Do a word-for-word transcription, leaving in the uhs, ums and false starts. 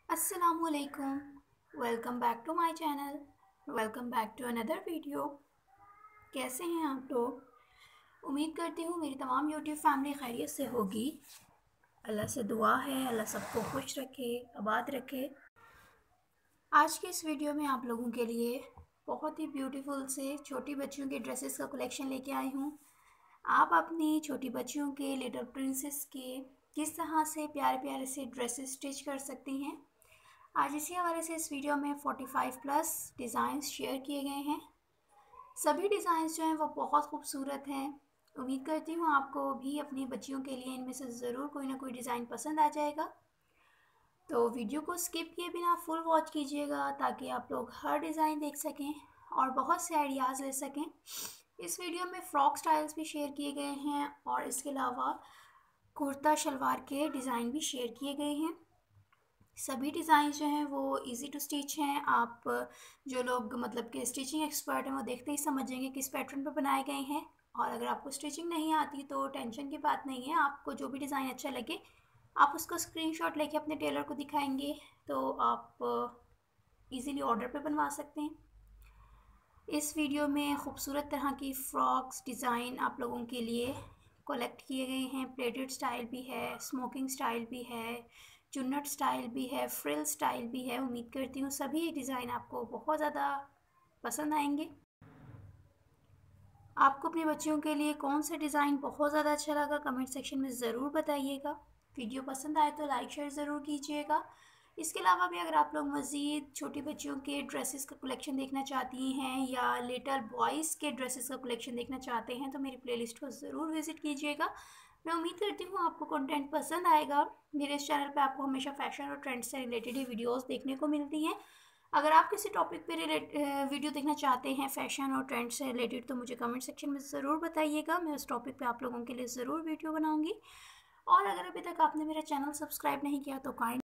Assalamualaikum. Welcome back to my channel. Welcome back to another video. कैसे हैं आप लोग? उम्मीद करती हूँ मेरी तमाम यूट्यूब फैमिली खैरियत से होगी। अल्लाह से दुआ है अल्लाह सबको खुश रखे, आबाद रखे। आज के इस वीडियो में आप लोगों के लिए बहुत ही ब्यूटीफुल से छोटी बच्चियों के ड्रेसेस का कलेक्शन लेके आई हूँ। आप अपनी छोटी बच्चियों के, लिटिल प्रिंसेस के किस तरह से प्यारे प्यारे से ड्रेसेस स्टिच कर सकती हैं, आज इसी हवाले से इस वीडियो में पैंतालीस प्लस डिज़ाइंस शेयर किए गए हैं। सभी डिज़ाइंस जो हैं वो बहुत खूबसूरत हैं। उम्मीद करती हूँ आपको भी अपनी बच्चियों के लिए इनमें से ज़रूर कोई ना कोई डिज़ाइन पसंद आ जाएगा। तो वीडियो को स्किप किए बिना फुल वॉच कीजिएगा ताकि आप लोग हर डिज़ाइन देख सकें और बहुत से आइडियाज़ ले सकें। इस वीडियो में फ़्रॉक स्टाइल्स भी शेयर किए गए हैं और इसके अलावा कुर्ता शलवार के डिज़ाइन भी शेयर किए गए हैं। सभी डिज़ाइन जो हैं वो इजी टू स्टिच हैं। आप जो लोग मतलब कि स्टिचिंग एक्सपर्ट हैं वो देखते ही समझ जाएंगे किस पैटर्न पर बनाए गए हैं। और अगर आपको स्टिचिंग नहीं आती तो टेंशन की बात नहीं है। आपको जो भी डिज़ाइन अच्छा लगे आप उसका स्क्रीनशॉट लेके अपने टेलर को दिखाएंगे तो आप इजीली ऑर्डर पे बनवा सकते हैं। इस वीडियो में खूबसूरत तरह की फ़्रॉक्स डिज़ाइन आप लोगों के लिए कलेक्ट किए गए हैं। प्लेटेड स्टाइल भी है, स्मोकिंग स्टाइल भी है, चुन्नट स्टाइल भी है, फ्रिल स्टाइल भी है। उम्मीद करती हूँ सभी डिज़ाइन आपको बहुत ज़्यादा पसंद आएंगे। आपको अपने बच्चियों के लिए कौन सा डिज़ाइन बहुत ज़्यादा अच्छा लगा कमेंट सेक्शन में ज़रूर बताइएगा। वीडियो पसंद आए तो लाइक शेयर ज़रूर कीजिएगा। इसके अलावा भी अगर आप लोग मज़ीद छोटी बच्चियों के ड्रेसेस का कलेक्शन देखना चाहती हैं या लिटिल बॉयज़ के ड्रेसेस का कलेक्शन देखना चाहते हैं तो मेरी प्लेलिस्ट को ज़रूर विज़िट कीजिएगा। मैं उम्मीद करती हूँ आपको कंटेंट पसंद आएगा। मेरे इस चैनल पे आपको हमेशा फैशन और ट्रेंड से रिलेटेड ही वीडियोस देखने को मिलती हैं। अगर आप किसी टॉपिक पे रिलेट वीडियो देखना चाहते हैं फैशन और ट्रेंड से रिलेटेड तो मुझे कमेंट सेक्शन में ज़रूर बताइएगा। मैं उस टॉपिक पे आप लोगों के लिए ज़रूर वीडियो बनाऊँगी। और अगर अभी तक आपने मेरा चैनल सब्सक्राइब नहीं किया तो काइंड